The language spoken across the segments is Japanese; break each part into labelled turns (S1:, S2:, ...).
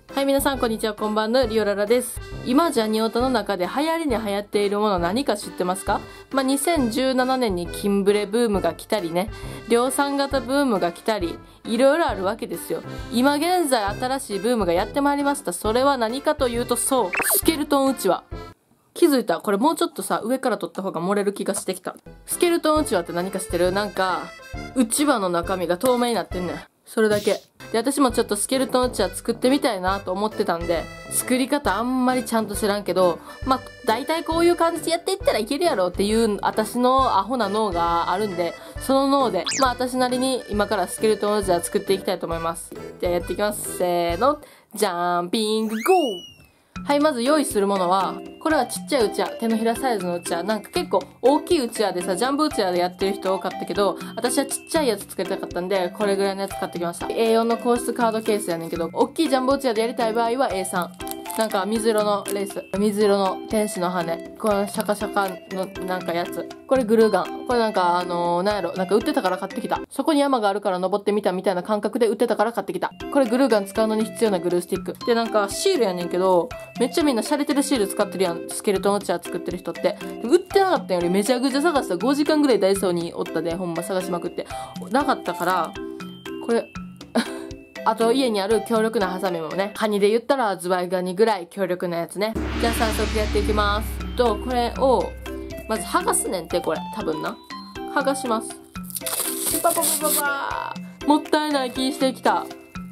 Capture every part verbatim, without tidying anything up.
S1: はい、皆さんこんにちは、こんばんのリオララです。今ジャニオタの中で流行りに流行っているもの何か知ってますか？まあ、にせんじゅうななねんにキンブレブームが来たりね、量産型ブームが来たり、いろいろあるわけですよ。今現在新しいブームがやってまいりました。それは何かというと、そう、スケルトンうちわ。気づいた？これもうちょっとさ、上から撮った方が漏れる気がしてきた。スケルトンうちわって何か知ってる？なんか、うちわの中身が透明になってんねん。それだけ。で、私もちょっとスケルトンうちわ作ってみたいなと思ってたんで、作り方あんまりちゃんと知らんけど、まあ、大体こういう感じでやっていったらいけるやろっていう私のアホな脳があるんで、その脳で、まあ私なりに今からスケルトンうちわ作っていきたいと思います。じゃあやっていきます。せーの。ジャンピングゴー！はい、まず用意するものは、これはちっちゃいうちわ、手のひらサイズのうちわ。なんか結構大きいうちわでさ、ジャンボうちわでやってる人多かったけど、私はちっちゃいやつ作りたかったんで、これぐらいのやつ買ってきました。エーよん の硬質カードケースやねんけど、大きいジャンボうちわでやりたい場合は エーさん。なんか水色のレース。水色の天使の羽。このシャカシャカのなんかやつ。これグルーガン。これなんかあのー、なんやろ。なんか売ってたから買ってきた。そこに山があるから登ってみたみたいな感覚で売ってたから買ってきた。これグルーガン使うのに必要なグルースティック。でなんかシールやねんけど、めっちゃみんな洒落てるシール使ってるやん。スケルトンうちわ作ってる人って。売ってなかったよりめちゃくちゃ探した。ごじかんぐらいダイソーにおったで、ほんま探しまくって。なかったから、これ、あと家にある強力なハサミもね、カニで言ったらズワイガニぐらい強力なやつね。じゃあ早速やっていきます。と、これを、まず剥がすねんて、これ。多分な。剥がします。パパパパパー。もったいない気してきた。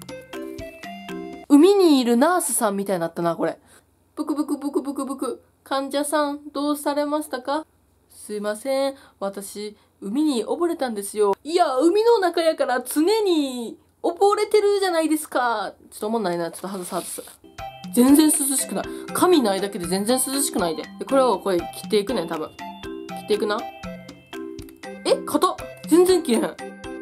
S1: 海にいるナースさんみたいになったな、これ。ブクブクブクブクブク。患者さん、どうされましたか？すいません。私、海に溺れたんですよ。いや、海の中やから常に、溺れてるじゃないですか。ちょっとおもんないな。ちょっと外す外す。全然涼しくない。髪ないだけで全然涼しくないで。で、これをこれ切っていくねん、多分。切っていくな。え、硬っ。全然切れへん。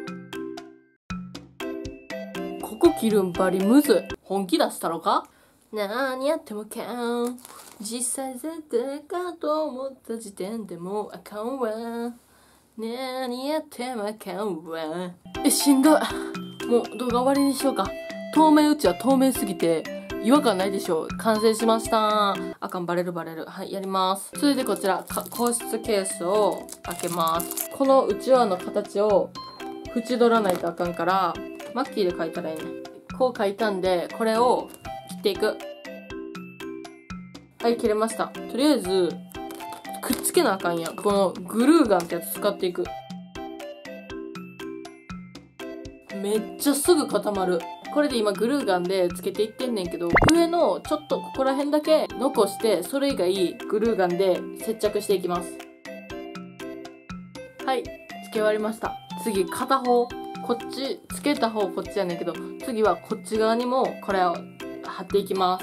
S1: ここ切るんバリむずい。本気出したろか？なーにやってもあかん。実際絶対かと思った時点でもうあかんわ。なーにやってもあかんわ。え、しんどい。もう動画終わりにしようか。透明うちは透明すぎて違和感ないでしょう。完成しました。あかん、バレるバレる。はい、やります。それでこちら、硬質ケースを開けます。このうちわの形を縁取らないとあかんから、マッキーで描いたらいいね。こう描いたんで、これを切っていく。はい、切れました。とりあえず、くっつけなあかんやん。このグルーガンってやつ使っていく。めっちゃすぐ固まる。これで今グルーガンでつけていってんねんけど、上のちょっとここら辺だけ残して、それ以外グルーガンで接着していきます。はい、つけ終わりました。次、片方。こっち、つけた方こっちやねんけど、次はこっち側にもこれを貼っていきます。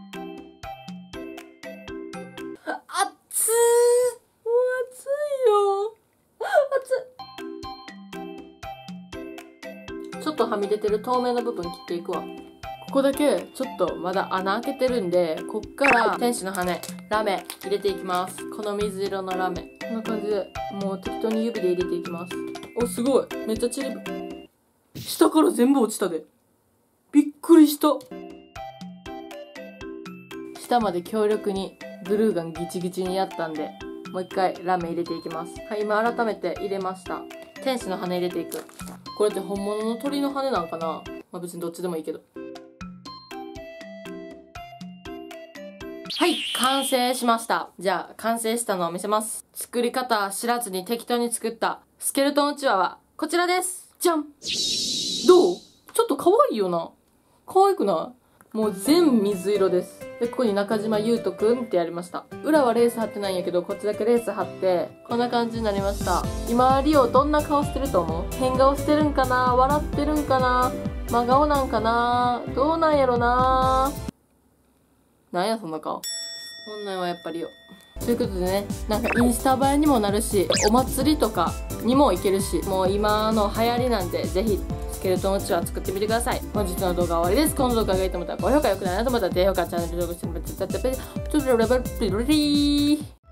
S1: あっつー。もう熱いよ。熱い。ちょっとはみ出てる透明な部分切っていくわ。ここだけちょっとまだ穴開けてるんで、こっから天使の羽、ラメ入れていきます。この水色のラメ。こんな感じで、もう適当に指で入れていきます。お、すごい。めっちゃちりぶ。下から全部落ちたで。びっくりした。下まで強力にグルーガンギチギチにやったんで、もう一回ラメ入れていきます。はい、今改めて入れました。天使の羽入れていく。これって本物の鳥の羽なんかな？まあ別にどっちでもいいけど。はい、完成しました。じゃあ、完成したのを見せます。作り方知らずに適当に作ったスケルトンうちわはこちらです。じゃん！どう？ちょっと可愛いよな。可愛くない？もう全水色です。で、ここに中島優斗くんってやりました。裏はレース貼ってないんやけど、こっちだけレース貼って、こんな感じになりました。今、リオどんな顔してると思う？変顔してるんかな？笑ってるんかな？真顔なんかな？どうなんやろな？なんやそんな顔。こんなんはやっぱりよ。ということでね、なんかインスタ映えにもなるし、お祭りとかにも行けるし、もう今の流行りなんで、ぜひ、スケルトンうちわ作ってみてください。本日の動画は終わりです。この動画がいいと思ったら高評価、良くないなと思ったら低評価、チャンネル登録してもらって、